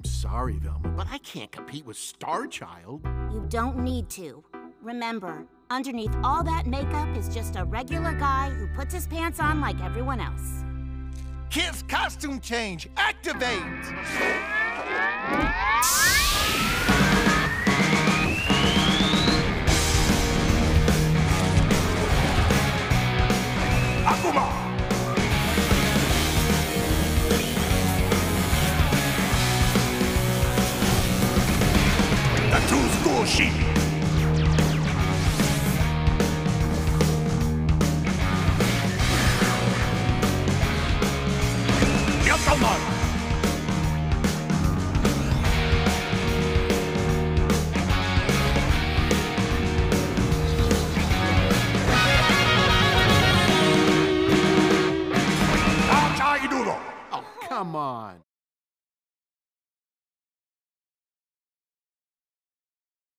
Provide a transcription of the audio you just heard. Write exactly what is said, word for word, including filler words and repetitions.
I'm sorry, Velma, but I can't compete with Star Child. You don't need to. Remember, underneath all that makeup is just a regular guy who puts his pants on like everyone else. Kids costume change, activate! Akuma! The two school sheep!